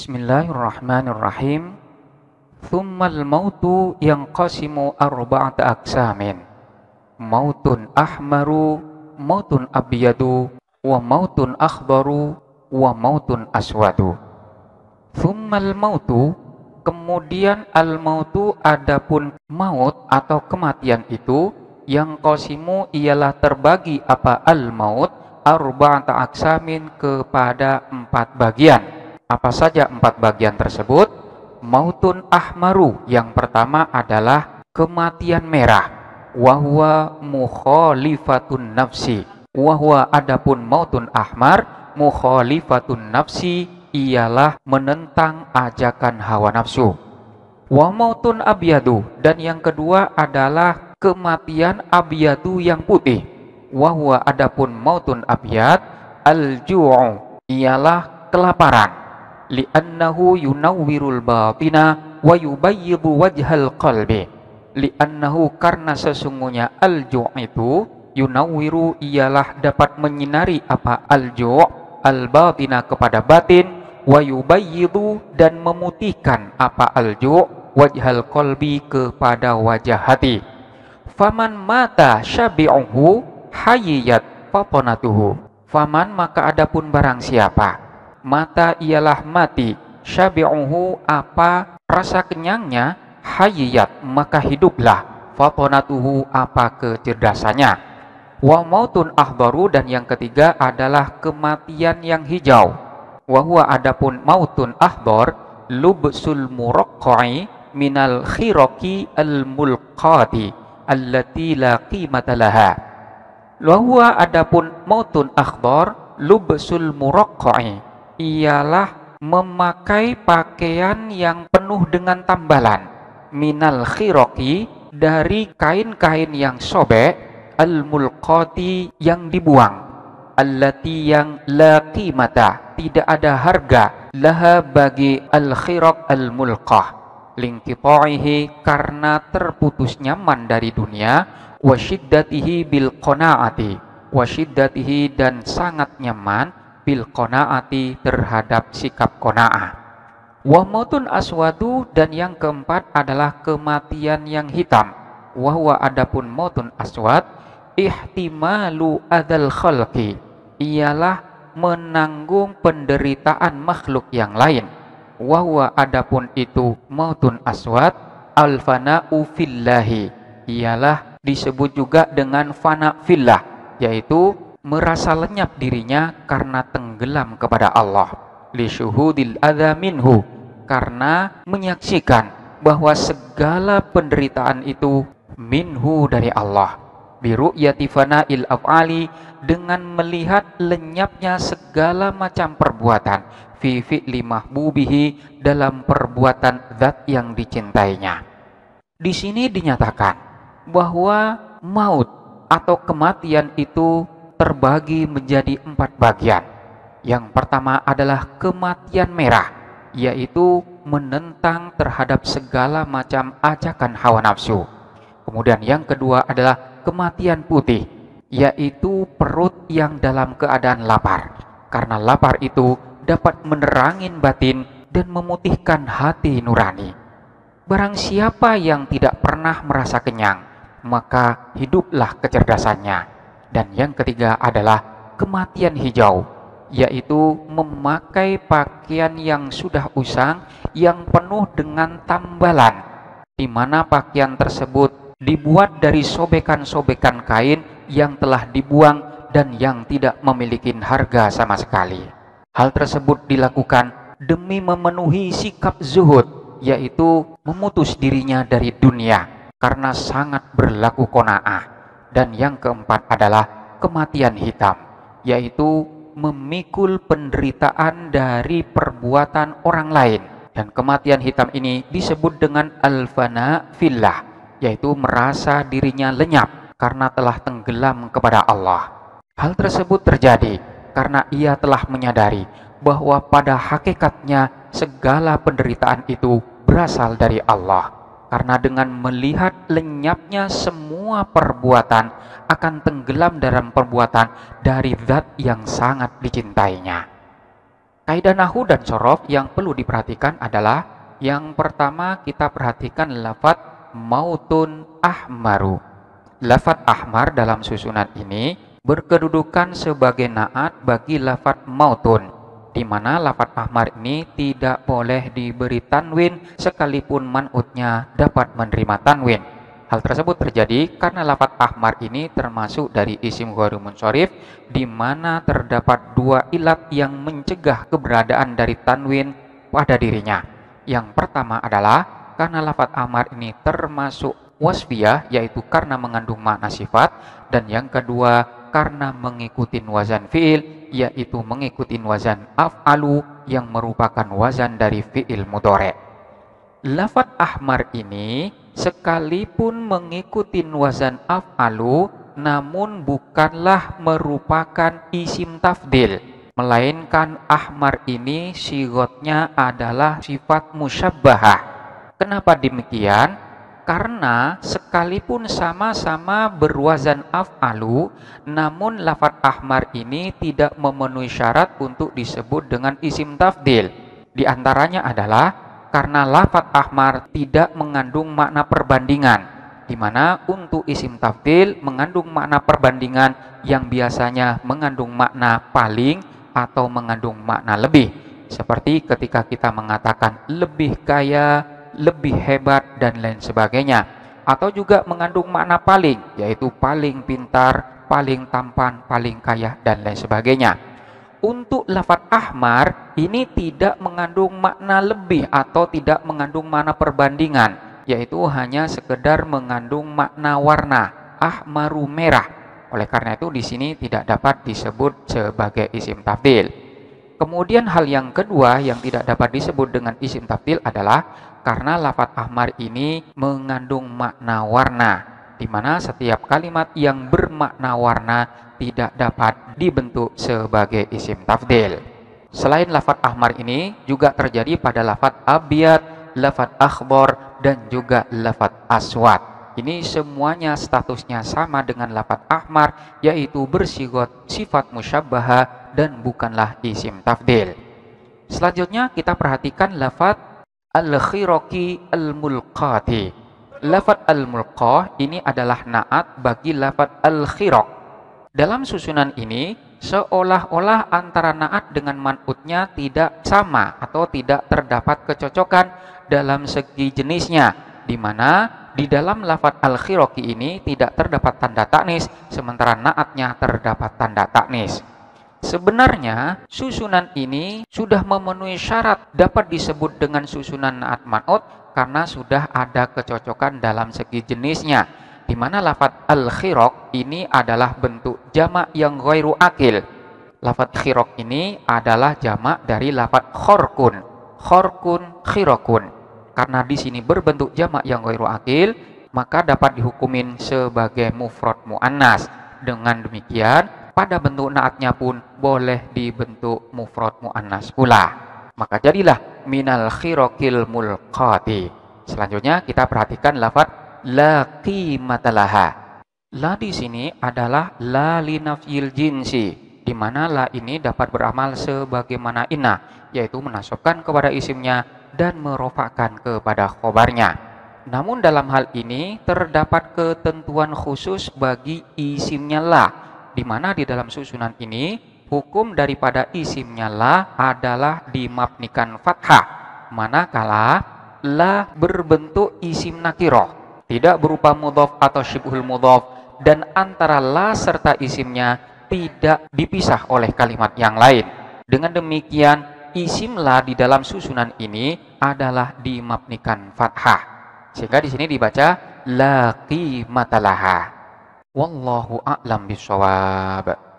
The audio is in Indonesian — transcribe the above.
Bismillahirrahmanirrahim. Thummal mautu yanqasimu arba'ata aqsamin. Mautun ahmaru, mautun abyadu, wa mautun akhdaru, wa mautun aswadu. Thummal mautu, kemudian al-mautu adapun maut atau kematian itu, yang qasimu ialah terbagi apa al-maut arba'ata aqsamin kepada 4 bagian. Apa saja 4 bagian tersebut? Mautun ahmaru, yang pertama adalah kematian merah. Wahwa mukhalifatun nafsi. Wahwa adapun mautun ahmar, mukhalifatun nafsi, ialah menentang ajakan hawa nafsu. Wa mautun abyadu, dan yang kedua adalah kematian abyadu yang putih. Wahwa adapun mautun abyad, al-ju'u, ialah kelaparan. Li'annahu yunawwirul batina wa yubayyidu wajhal qalbi. Li'annahu, karena sesungguhnya al-ju' itu yunawwiru, ialah dapat menyinari apa al-ju' al-batina kepada batin, wa yubayyidu, dan memutihkan apa al-ju' wajhal qalbi kepada wajah hati. Faman mata syabi'uhu hayyat fatonatuhu. Faman, maka adapun barang siapa mata ialah mati, syabi'uhu apa rasa kenyangnya, hayyat maka hiduplah, fatonatuhu apa kecerdasannya. Wa mautun akhdaru, dan yang ketiga adalah kematian yang hijau. Wa huwa adapun mautun akhdar, lubsul muraqqai minal khiraqi al mulqati allati la qimata laha. Wa huwa adapun mautun akhdar, lubsul muraqqai, ialah memakai pakaian yang penuh dengan tambalan, minal khiraqi, dari kain-kain yang sobek, al mulqati, yang dibuang, allati, yang la qimata, tidak ada harga, laha bagi al khiraq al mulqah, lingqita'ihi, karena terputus nyaman dari dunia, wa syiddatihi bil qanaati, wa syiddatihi, dan sangat nyaman bil qanaati, terhadap sikap qanaah. Wa mautun aswadu, dan yang keempat adalah kematian yang hitam. Wa huwa adapun mautun aswad, ihtimalu adzal khalqi, ialah menanggung penderitaan makhluk yang lain. Wa huwa adapun itu mautun aswad, al fana'u fillahi, ialah disebut juga dengan fana fillah, yaitu merasa lenyap dirinya karena tenggelam kepada Allah. Li syuhudil adza minhu, karena menyaksikan bahwa segala penderitaan itu minhu, dari Allah. Bi ru'yati fana'il af'ali, dengan melihat lenyapnya segala macam perbuatan, fi fi'li mahbubihi, dalam perbuatan zat yang dicintainya. Di sini dinyatakan bahwa maut atau kematian itu terbagi menjadi 4 bagian. Yang pertama adalah kematian merah, yaitu menentang terhadap segala macam ajakan hawa nafsu. Kemudian yang kedua adalah kematian putih, yaitu perut yang dalam keadaan lapar, karena lapar itu dapat menerangin batin dan memutihkan hati nurani. Barang siapa yang tidak pernah merasa kenyang, maka hiduplah kecerdasannya. Dan yang ketiga adalah kematian hijau, yaitu memakai pakaian yang sudah usang, yang penuh dengan tambalan, di mana pakaian tersebut dibuat dari sobekan-sobekan kain yang telah dibuang dan yang tidak memiliki harga sama sekali. Hal tersebut dilakukan demi memenuhi sikap zuhud, yaitu memutus dirinya dari dunia karena sangat berlaku qanaah. Dan yang keempat adalah kematian hitam, yaitu memikul penderitaan dari perbuatan orang lain. Dan kematian hitam ini disebut dengan al-fana fillah, yaitu merasa dirinya lenyap karena telah tenggelam kepada Allah. Hal tersebut terjadi karena ia telah menyadari bahwa pada hakikatnya segala penderitaan itu berasal dari Allah. Karena dengan melihat lenyapnya semua perbuatan, akan tenggelam dalam perbuatan dari zat yang sangat dicintainya. Kaidah nahwu dan sorof yang perlu diperhatikan adalah yang pertama kita perhatikan lafadz mautun ahmaru. Lafadz ahmar dalam susunan ini berkedudukan sebagai naat bagi lafadz mautun, di mana lafadz ahmar ini tidak boleh diberi tanwin sekalipun man'utnya dapat menerima tanwin. Hal tersebut terjadi karena lafadz ahmar ini termasuk dari isim ghairu munsharif, di mana terdapat dua ilat yang mencegah keberadaan dari tanwin pada dirinya. Yang pertama adalah karena lafadz ahmar ini termasuk wasfiyah, yaitu karena mengandung makna sifat, dan yang kedua karena mengikuti wazan fi'il, yaitu mengikuti wazan af'alu yang merupakan wazan dari fi'il mudhari'. Lafadz ahmar ini sekalipun mengikuti wazan af'alu, namun bukanlah merupakan isim tafdil, melainkan ahmar ini sigotnya adalah sifat musyabbahah. Kenapa demikian? Karena sekalipun sama-sama berwazan af'alu, namun lafadz ahmar ini tidak memenuhi syarat untuk disebut dengan isim tafdil. Di antaranya adalah karena lafadz ahmar tidak mengandung makna perbandingan, di mana untuk isim tafdil mengandung makna perbandingan yang biasanya mengandung makna paling atau mengandung makna lebih, seperti ketika kita mengatakan lebih kaya, lebih hebat, dan lain sebagainya, atau juga mengandung makna paling, yaitu paling pintar, paling tampan, paling kaya, dan lain sebagainya. Untuk lafadz ahmar ini tidak mengandung makna lebih atau tidak mengandung makna perbandingan, yaitu hanya sekedar mengandung makna warna, ahmaru merah. Oleh karena itu di sini tidak dapat disebut sebagai isim tafdil. Kemudian hal yang kedua yang tidak dapat disebut dengan isim tafdil adalah karena lafadz ahmar ini mengandung makna warna, di mana setiap kalimat yang bermakna warna tidak dapat dibentuk sebagai isim tafdil. Selain lafadz ahmar ini juga terjadi pada lafadz abyad, lafadz akhbar, dan juga lafadz aswad. Ini semuanya statusnya sama dengan lafadz ahmar, yaitu bersigot sifat musyabbahah dan bukanlah isim tafdil. Selanjutnya kita perhatikan lafadz al-khiraqi al-mulqati. Lafadz al-mulqah ini adalah naat bagi lafadz al-khiraq. Dalam susunan ini seolah-olah antara naat dengan man'utnya tidak sama atau tidak terdapat kecocokan dalam segi jenisnya, di mana di dalam lafadz al-khiraqi ini tidak terdapat tanda taknis, sementara naatnya terdapat tanda taknis. Sebenarnya susunan ini sudah memenuhi syarat dapat disebut dengan susunan naat man'ut karena sudah ada kecocokan dalam segi jenisnya, di mana lafadz al-khiraq ini adalah bentuk jamak yang ghairu akil. Lafadz khiraq ini adalah jamak dari lafadz khorkun, khorkun, khiraqun. Karena di sini berbentuk jamak yang ghairu akil, maka dapat dihukumin sebagai mufrad muannas. Dengan demikian, pada bentuk naatnya pun boleh dibentuk mufrad muannas pula. Maka jadilah minal khiraqil mulqati. Selanjutnya kita perhatikan lafadz la qimatalaha. La di sini adalah la linafyil jinsi, di mana la ini dapat beramal sebagaimana inna, yaitu menasabkan kepada isimnya dan merofakkan kepada khobarnya. Namun dalam hal ini terdapat ketentuan khusus bagi isimnya la, di mana di dalam susunan ini hukum daripada isimnya la adalah dimabnikan fathah, manakala la berbentuk isim nakiroh, tidak berupa mudhof atau syibhul mudhof, dan antara la serta isimnya tidak dipisah oleh kalimat yang lain. Dengan demikian, isim la di dalam susunan ini adalah dimabnikan fathah, sehingga di sini dibaca la qimatalaha. Wallahu a'lam bishawab.